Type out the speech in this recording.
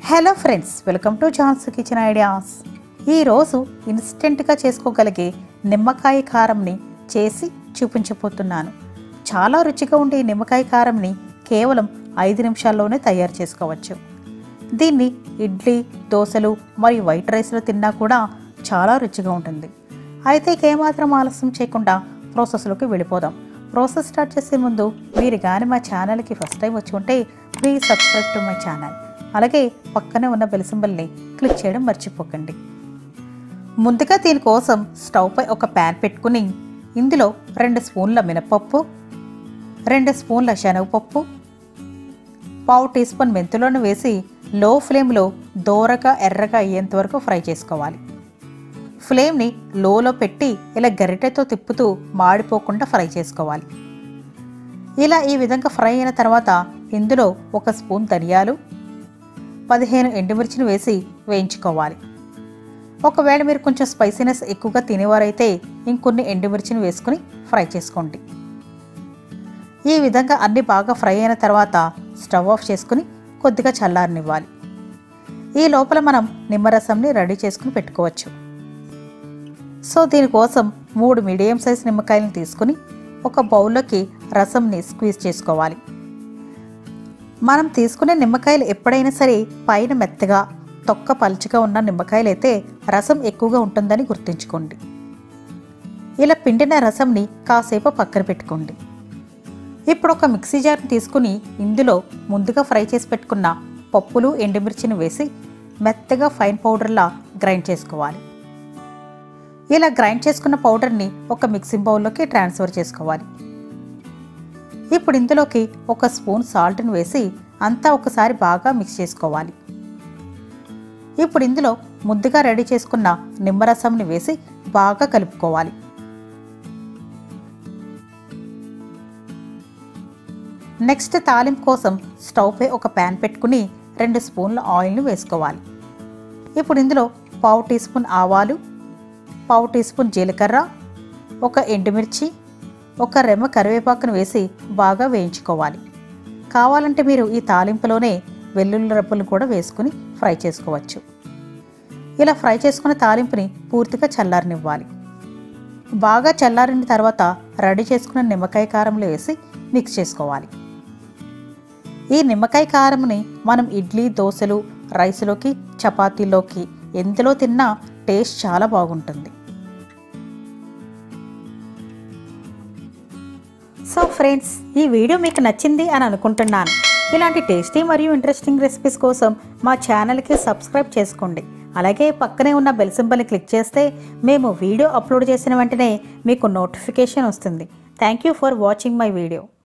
Hello friends, welcome to Jhansi kitchen ideas. ఈరోజు ఇన్స్టెంట్గా చేసుకోగలిగే నిమ్మకాయ కారంని చేసి చూపించబోతున్నాను. చాలా రుచిగా ఉండే నిమ్మకాయ కారంని కేవలం 5 నిమిషాల్లోనే తయారు చేసుకోవచ్చు. దీన్ని ఇడ్లీ, దోశలు మరియు వైట్ రైస్లో తిన్నా కూడా చాలా రుచిగా ఉంటుంది. అయితే ఏమాత్రం ఆలస్యం చేయకుండా ప్రాసెస్లోకి వెళ్ళిపోదాం. ప్రాసెస్ స్టార్ట్ చేసే ముందు మీరు కానీ మా ఛానల్కి ఫస్ట్ టైం వచ్చి ఉంటే please subscribe to my channel. అలాగే పక్కనే ఉన్న బెల్ సింబల్ని క్లిక్ చేయడం మర్చిపోకండి. ముందుగా దీనికోసం స్టవ్ పై ఒక ప్యాన్ పెట్టుకుని ఇందులో 2 స్పూన్ల మినపప్పు, 2 స్పూన్ల శనగపప్పు, 1/2 టీ స్పూన్ మెంతులను వేసి లో ఫ్లేమ్లో దోరగా ఎర్రగా అయ్యేంత వరకు ఫ్రై చేసుకోవాలి. ఫ్లేమ్ని లోలో పెట్టి ఇలా గరిటెతో తిప్పుతూ మాడిపోకుండా ఫ్రై చేసుకోవాలి. ఇలా ఈ విధంగా ఫ్రై అయిన తర్వాత ఇందులో 1 స్పూన్ ధనియాలు, 15 ఎండుమిర్చిని వేసి వేయించుకోవాలి. ఒకవేళ మీరు కొంచెం స్పైసీనెస్ ఎక్కువగా తినేవారైతే ఇంకొన్ని ఎండుమిర్చిని వేసుకుని ఫ్రై చేసుకోండి. ఈ విధంగా అన్ని బాగా ఫ్రై అయిన తర్వాత స్టవ్ ఆఫ్ చేసుకుని కొద్దిగా చల్లారనివ్వాలి. ఈ లోపల మనం నిమ్మరసంని రెడీ చేసుకుని పెట్టుకోవచ్చు. సో దీనికోసం 3 మీడియం సైజ్ నిమ్మకాయలను తీసుకుని ఒక బౌల్లోకి రసంని స్క్వీజ్ చేసుకోవాలి. మనం తీసుకునే నిమ్మకాయలు ఎప్పుడైనా సరే పైన మెత్తగా తొక్క పలుచగా ఉన్న నిమ్మకాయలు అయితే రసం ఎక్కువగా ఉంటుందని గుర్తుంచుకోండి. ఇలా పిండిన రసంని కాసేపు పక్కన పెట్టుకోండి. ఇప్పుడు ఒక మిక్సీ జార్ని తీసుకుని ఇందులో ముందుగా ఫ్రై చేసి పెట్టుకున్న పప్పులు, ఎండుమిర్చిని వేసి మెత్తగా ఫైన్ పౌడర్లా గ్రైండ్ చేసుకోవాలి. ఇలా గ్రైండ్ చేసుకున్న పౌడర్ని ఒక మిక్సింగ్ బౌల్లోకి ట్రాన్స్ఫర్ చేసుకోవాలి. ఇప్పుడు ఇందులోకి 1 స్పూన్ సాల్ట్ని వేసి అంతా ఒకసారి బాగా మిక్స్ చేసుకోవాలి. ఇప్పుడు ఇందులో ముందుగా రెడీ చేసుకున్న నిమ్మరసంని వేసి బాగా కలుపుకోవాలి. నెక్స్ట్ తాలింపు కోసం స్టవ్ పై ఒక ప్యాన్ పెట్టుకుని 2 స్పూన్ల ఆయిల్ని వేసుకోవాలి. ఇప్పుడు ఇందులో 1/2 టీ స్పూన్ ఆవాలు, 1/2 టీ స్పూన్ జీలకర్ర, 1 ఎండుమిర్చి, 1 రెమ్మ కరివేపాకును వేసి బాగా వేయించుకోవాలి. కావాలంటే మీరు ఈ తాలింపులోనే వెల్లుల్లి రెబ్బలు కూడా వేసుకుని ఫ్రై చేసుకోవచ్చు. ఇలా ఫ్రై చేసుకున్న తాలింపుని పూర్తిగా చల్లారనివ్వాలి. బాగా చల్లారిన తర్వాత రెడీ చేసుకున్న నిమ్మకాయ కారంలో వేసి మిక్స్ చేసుకోవాలి. ఈ నిమ్మకాయ కారంని మనం ఇడ్లీ, దోశలు, రైస్లోకి, చపాతీలోకి ఎందులో తిన్నా టేస్ట్ చాలా బాగుంటుంది. సో ఫ్రెండ్స్, ఈ వీడియో మీకు నచ్చింది అని అనుకుంటున్నాను. ఇలాంటి టేస్టీ మరియు ఇంట్రెస్టింగ్ రెసిపీస్ కోసం మా ఛానల్కి సబ్స్క్రైబ్ చేసుకోండి. అలాగే పక్కనే ఉన్న బెల్ సింబల్ని క్లిక్ చేస్తే మేము వీడియో అప్లోడ్ చేసిన వెంటనే మీకు నోటిఫికేషన్ వస్తుంది. Thank you for watching my video.